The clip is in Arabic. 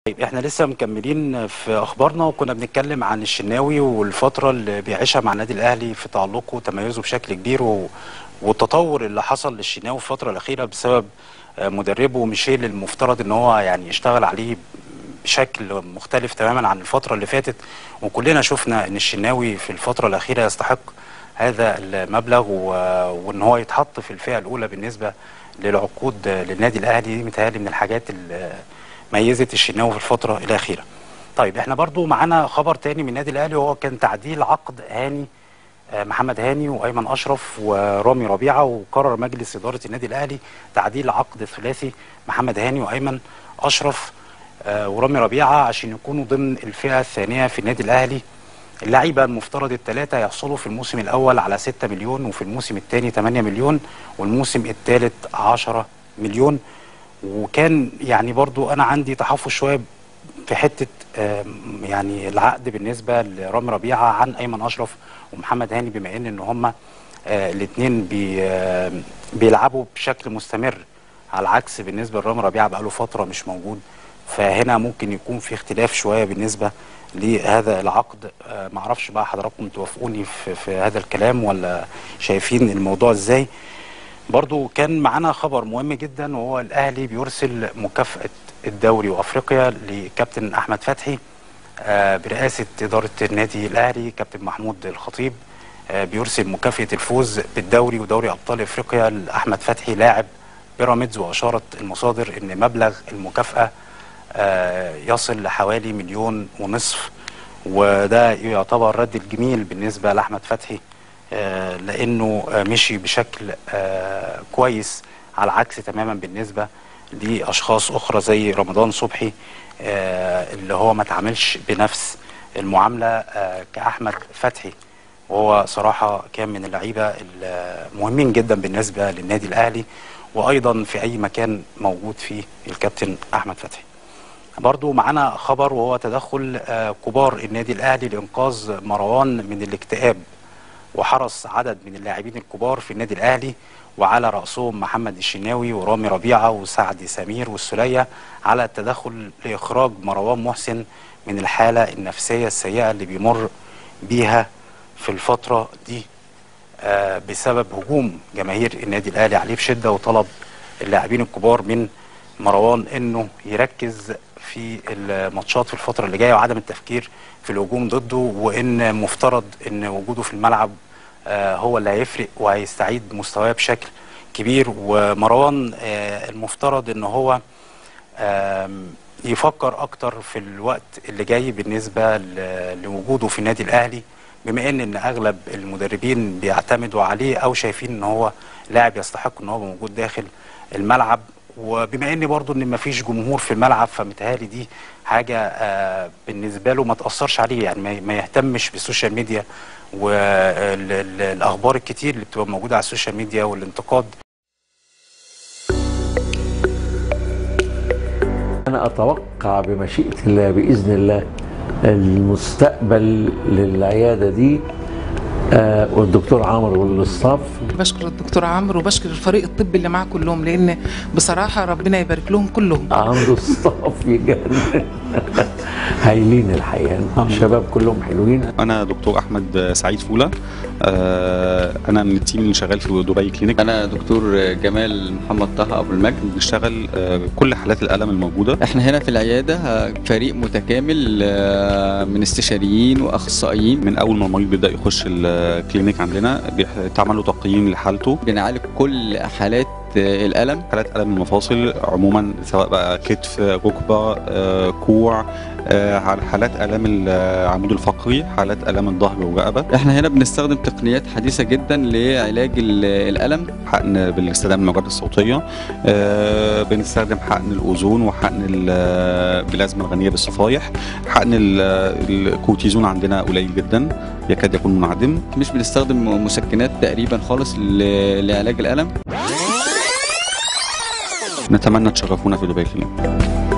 طيب احنا لسه مكملين في اخبارنا، وكنا بنتكلم عن الشناوي والفتره اللي بيعيشها مع النادي الاهلي في تالقه وتميزه بشكل كبير والتطور اللي حصل للشناوي في الفتره الاخيره بسبب مدربه ميشيل. المفترض ان هو يعني يشتغل عليه بشكل مختلف تماما عن الفتره اللي فاتت، وكلنا شفنا ان الشناوي في الفتره الاخيره يستحق هذا المبلغ وان هو يتحط في الفئه الاولى بالنسبه للعقود للنادي الاهلي. دي متهيألي من الحاجات اللي ميزت الشناوي في الفتره الاخيره. طيب احنا برضو معانا خبر تاني من النادي الاهلي، وهو كان تعديل عقد هاني محمد هاني وايمن اشرف ورامي ربيعه. وقرر مجلس اداره النادي الاهلي تعديل عقد الثلاثي محمد هاني وايمن اشرف ورامي ربيعه عشان يكونوا ضمن الفئه الثانيه في النادي الاهلي. اللعيبه المفترض الثلاثه يحصلوا في الموسم الاول على 6 مليون، وفي الموسم الثاني 8 مليون، والموسم الثالث 10 مليون. وكان يعني برضو انا عندي تحفظ شويه في حته يعني العقد بالنسبه لرامي ربيعه عن ايمن اشرف ومحمد هاني، بما ان هم الاثنين بيلعبوا بشكل مستمر، على العكس بالنسبه لرامي ربيعه بقاله فتره مش موجود. فهنا ممكن يكون في اختلاف شويه بالنسبه لهذا العقد. معرفش بقى حضراتكم توافقوني في هذا الكلام ولا شايفين الموضوع ازاي. برضو كان معانا خبر مهم جدا، وهو الاهلي بيرسل مكافأة الدوري وافريقيا لكابتن احمد فتحي برئاسة ادارة النادي الاهلي كابتن محمود الخطيب. بيرسل مكافأة الفوز بالدوري ودوري ابطال افريقيا لاحمد فتحي لاعب بيراميدز. واشارت المصادر ان مبلغ المكافأة يصل لحوالي 1.5 مليون، وده يعتبر رد الجميل بالنسبة لاحمد فتحي لانه مشي بشكل كويس، على عكس تماما بالنسبه لاشخاص اخرى زي رمضان صبحي اللي هو ما تعاملش بنفس المعامله كاحمد فتحي. وهو صراحه كان من اللعيبه المهمين جدا بالنسبه للنادي الاهلي، وايضا في اي مكان موجود فيه الكابتن احمد فتحي. برضو معانا خبر، وهو تدخل كبار النادي الاهلي لانقاذ مروان من الاكتئاب. وحرص عدد من اللاعبين الكبار في النادي الاهلي، وعلى راسهم محمد الشناوي ورامي ربيعه وسعد سمير والسليه، على التدخل لاخراج مروان محسن من الحاله النفسيه السيئه اللي بيمر بيها في الفتره دي بسبب هجوم جماهير النادي الاهلي عليه بشده. وطلب اللاعبين الكبار من مروان انه يركز في الماتشات في الفتره اللي جايه، وعدم التفكير في الهجوم ضده، وان مفترض ان وجوده في الملعب هو اللي هيفرق وهيستعيد مستواه بشكل كبير. ومروان المفترض ان هو يفكر اكتر في الوقت اللي جاي بالنسبه لوجوده في النادي الاهلي، بما ان اغلب المدربين بيعتمدوا عليه او شايفين ان هو لاعب يستحق ان هو موجود داخل الملعب. وبما ان برضو ان مفيش جمهور في الملعب، فمتهيألي دي حاجه بالنسبه له ما تاثرش عليه، يعني ما يهتمش بالسوشيال ميديا والاخبار الكتير اللي بتبقى موجوده على السوشيال ميديا والانتقاد. انا اتوقع بمشيئه الله باذن الله المستقبل للعياده دي والدكتور عمرو والاستاف. بشكر الدكتور عمرو وبشكر الفريق الطبي اللي معاه كلهم، لان بصراحه ربنا يبارك لهم كلهم. عمرو والاستاف يجنن هايلين الحقيقه، الشباب كلهم حلوين. انا دكتور احمد سعيد فوله، انا من التيم اللي شغال في دبي كلينيك. انا دكتور جمال محمد طه ابو المجد، بنشتغل كل حالات الالم الموجوده. احنا هنا في العياده فريق متكامل من استشاريين واخصائيين. من اول ما المريض بيبدا يخش الكلينيك عندنا بيتعمل له تقييم لحالته، بنعالج كل حالات الالم، حالات الم المفاصل عموما، سواء بقى كتف، ركبه، كوع، حالات الام العمود الفقري، حالات الام الظهر والرقبه. احنا هنا بنستخدم تقنيات حديثه جدا لعلاج الالم، حقن باستخدام الموجات الصوتيه، بنستخدم حقن الاوزون وحقن بالازمه الغنيه بالصفائح. حقن الكورتيزون عندنا قليل جدا، يكاد يكون منعدم. مش بنستخدم مسكنات تقريبا خالص لعلاج الالم. نتمنى تشرفونا في دبي كلينيك.